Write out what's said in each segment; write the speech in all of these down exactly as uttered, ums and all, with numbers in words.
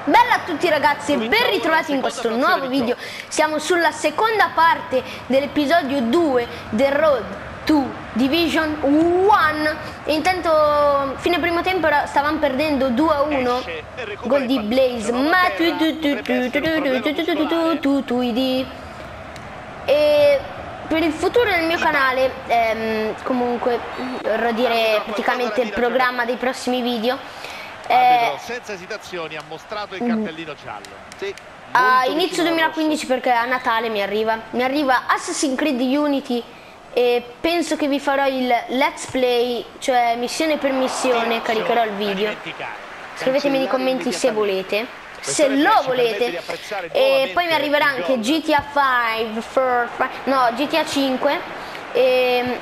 Bella a tutti ragazzi e ben ritrovati in questo nuovo video. Siamo sulla seconda parte dell'episodio due del Road to Division uno. E intanto fine primo tempo stavamo perdendo due a uno. Gol di Blaze. Ma tu tu tu tu tu tu tu tu tu tu E per il futuro del mio canale, ehm, comunque vorrò dire praticamente il programma dei prossimi video. Eh, senza esitazioni ha mostrato il cartellino giallo. Sì, a inizio duemilaquindici, perché a Natale mi arriva mi arriva Assassin's Creed Unity e penso che vi farò il let's play, cioè missione per missione. Caricherò il video, scrivetemi nei commenti se volete, se lo volete. E poi mi arriverà anche G T A cinque, no G T A cinque e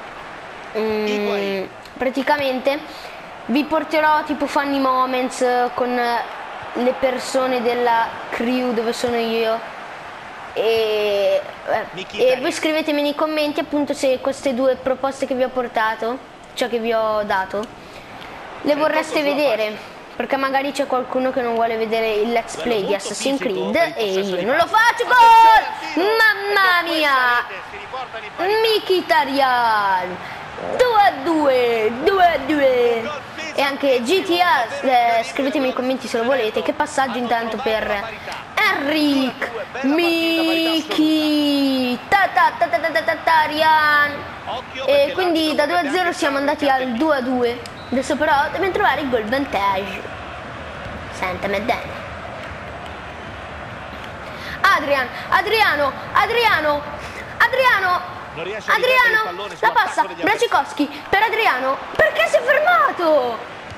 mm, praticamente vi porterò tipo funny moments con le persone della crew dove sono io e, eh, e voi scrivetemi nei commenti appunto se queste due proposte che vi ho portato, cioè che vi ho dato, le vorreste vedere, perché magari c'è qualcuno che non vuole vedere il let's play di Assassin's Creed e io non lo faccio. Gol! Mamma mia! Mkhitaryan! due a due, due a due. E anche G T A, eh, scrivetemi nei commenti se lo volete. Che passaggio intanto per Henrik Mkhitaryan. E quindi da due a zero siamo andati al due a due. Adesso però dobbiamo trovare il gol vantaggio. Santa Madonna. Adrian, Adriano, Adriano, Adriano. Adriano, la passa, Bracikowski per Adriano. Perché si è fermato?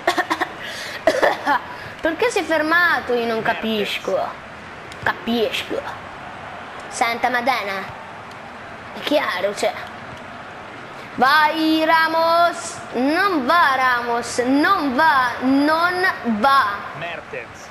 Perché si è fermato? Io non capisco. Capisco. Santa Madonna. È chiaro, cioè. Vai Ramos. Non va Ramos. Non va. Non va. Mertens.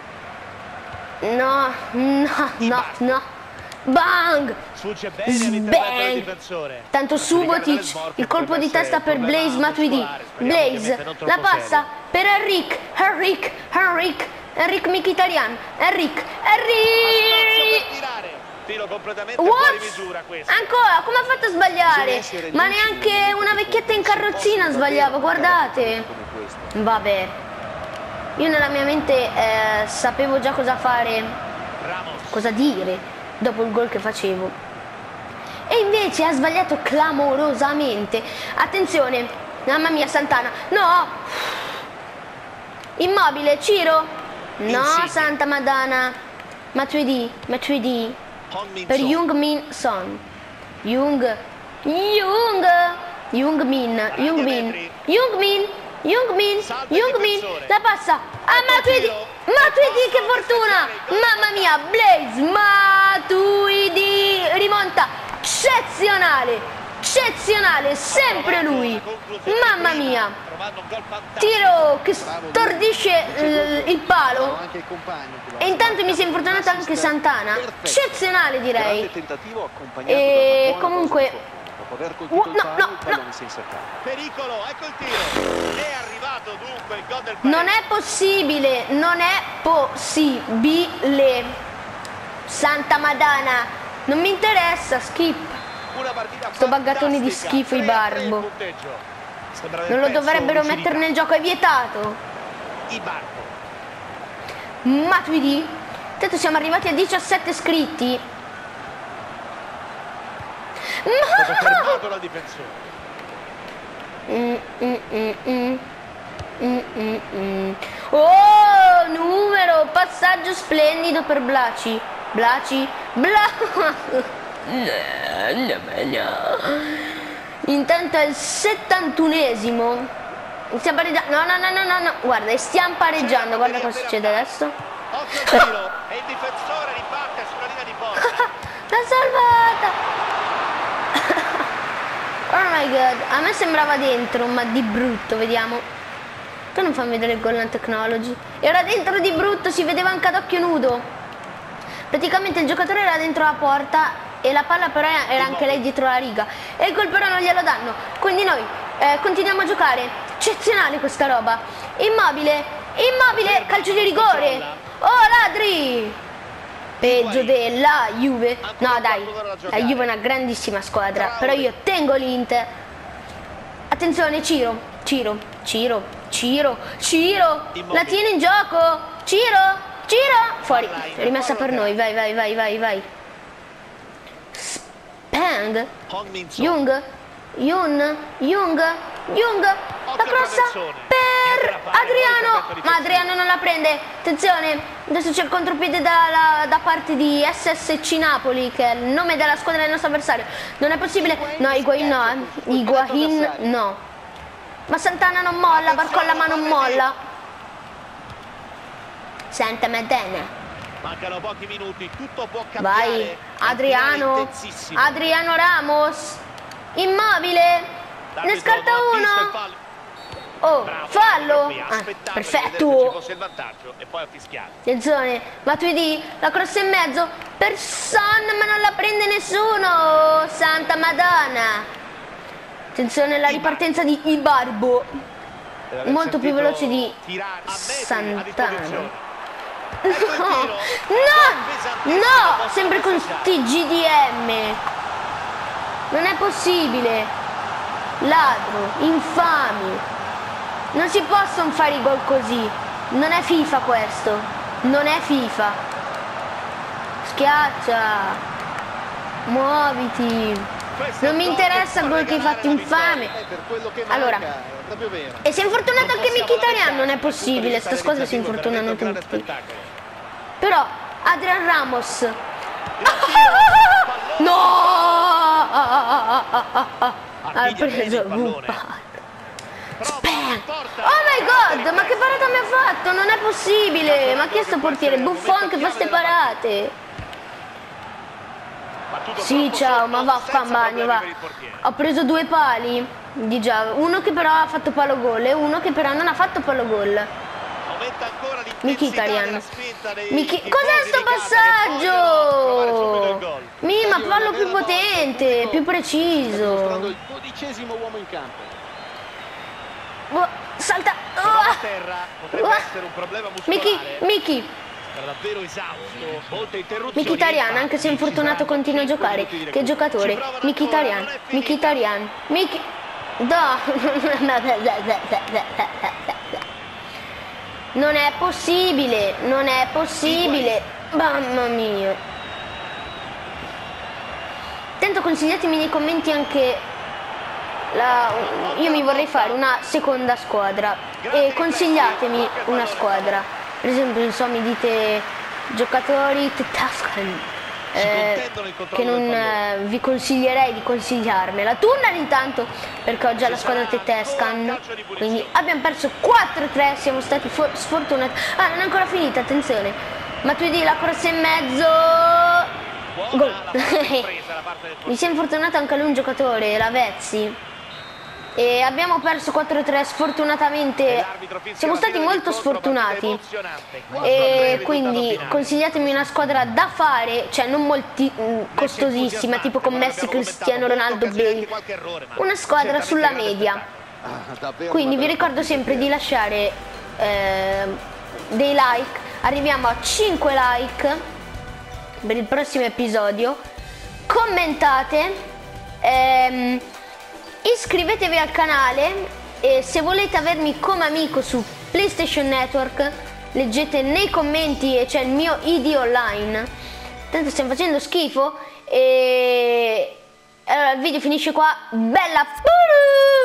No, no, no, no. Bang! Bang! Tanto Subotic, il colpo di testa per Blaze Matuidi. Blaze, la passa per Henrik, Henrik, Henrik, Henrik Mkhitaryan, Henrik, Henrik! What? Ancora, come ha fatto a sbagliare? Ma neanche una vecchietta in carrozzina sbagliava, guardate. Vabbè, io nella mia mente eh, sapevo già cosa fare, cosa dire dopo il gol che facevo, e invece ha sbagliato clamorosamente. Attenzione, mamma mia, Santana, no, Immobile, Ciro, no, Santa Madonna, Matuidi, Matuidi per Heung-min Son, Jung, Jung, Heung-min, Heung-min, Heung-min, Heung-min, Heung-min, la passa a Matuidi, Matuidi, che fortuna, mamma mia, Blaze Matuidi, rimonta eccezionale, eccezionale, sempre lui, mamma mia, tiro che stordisce il, il palo. E intanto mi si è infortunato anche Santana, eccezionale direi. E comunque Uh, no, no, no. Pericolo, ecco il tiro. È arrivato dunque il gol del pareggio. Non è possibile, non è possibile. Santa Madonna, non mi interessa, skip. Sto baggatone di schifo, i Barbo. Non lo dovrebbero mettere nel gioco, è vietato. Matuidi. Tanto siamo arrivati a diciassette iscritti. Fermato la difensore. Mm, mm, mm, mm. Mm, mm, mm. Oh, numero, passaggio splendido per Blaci. Blaci, Bla. Intanto è il settantunesimo. Stiamo pareggiando. No, no, no, no, no, no. Guarda, stiamo pareggiando. Guarda cosa succede adesso. Occhio al tiro. E il difensore ribatte sulla linea di porta. L'ha salvata. Oh my god, a me sembrava dentro, ma di brutto, vediamo. Tu non fammi vedere il Golden Technology. Era dentro di brutto, si vedeva anche ad occhio nudo. Praticamente il giocatore era dentro la porta e la palla però era anche lei dietro la riga. E il gol però non glielo danno. Quindi noi eh, continuiamo a giocare. Eccezionale questa roba. Immobile, Immobile, calcio di rigore. Oh, ladri! Peggio della Juve. No, dai, la Juve è una grandissima squadra, però io tengo l'Inter. Attenzione, Ciro, Ciro, Ciro, Ciro, Ciro, la tiene in gioco. Ciro, Ciro, fuori, rimessa per noi, vai, vai, vai, vai, vai. Spang, Jung, Jung, Jung, Jung, la crossa per Adriano, ma Adriano non la prende. Attenzione, adesso c'è il contropiede da, da parte di S S C Napoli, che è il nome della squadra del nostro avversario. Non è possibile, no, Higuain no, eh. Higuain no. Ma Santana non molla, Barcolla ma non molla. Santa Madonna. Mancano pochi minuti, tutto può cambiare. Vai, Adriano, Adriano Ramos, Immobile, ne scarta uno. Oh, fallo. Ah, perfetto. Attenzione, Matuidi, la cross in mezzo per Son, ma non la prende nessuno. Santa Madonna. Attenzione alla ripartenza di Ibarbo, molto più veloce di Santana. No, no, no, sempre con sti G D M. Non è possibile. Ladro, infami. Non si possono fare i gol così. Non è FIFA questo. Non è FIFA. Schiaccia. Muoviti. Non mi interessa il gol che hai fatto, infame. Allora, e si è infortunato anche Mkhitaryan. Non è possibile, sta squadra si infortunano tutti. Però Adrian Ramos. No! Ha preso il pallone. Spam. Oh my god, ma che parata mi ha fatto? Non è possibile. Ma chi è sto portiere? Buffon che fa ste parate. Sì, ciao, ma va a bagno, va. Ho preso due pali di già. Uno che però ha fatto palo gol e uno che però non ha fatto palo gol. Mkhitaryan. Miki... Cos'è sto passaggio? Mi, ma fallo più potente, più preciso. Il dodicesimo uomo in campo. Oh, salta. Oh. Miki, Miki. Mkhitaryan, anche se è infortunato, continua a giocare. Che giocatore? Mkhitaryan, Mkhitaryan, Miki. No. Non è possibile, non è possibile. Mamma mia. Tanto consigliatemi nei commenti anche la... Io mi vorrei fare una seconda squadra e consigliatemi una squadra. Per esempio, non so, mi dite giocatori Tetascan, eh, che non eh, vi consiglierei di consigliarmela. Tunnel intanto, perché ho già la squadra Tetascan. Quindi abbiamo perso quattro a tre, siamo stati sfortunati. Ah, non è ancora finita, attenzione. Matuidi, la corsa in mezzo. Gol. Mi si è infortunato anche lui un giocatore, la Vezzi. E abbiamo perso quattro a tre sfortunatamente. Siamo stati molto sfortunati. E quindi consigliatemi una squadra da fare, cioè non molti mh, costosissima, tipo con Messi, Cristiano Ronaldo, Bale. Una squadra sulla media. Quindi vi ricordo sempre di lasciare eh, dei like. Arriviamo a cinque like per il prossimo episodio. Commentate, ehm, iscrivetevi al canale e se volete avermi come amico su PlayStation Network leggete nei commenti e c'è il mio I D online. Tanto stiamo facendo schifo e allora il video finisce qua. Bella!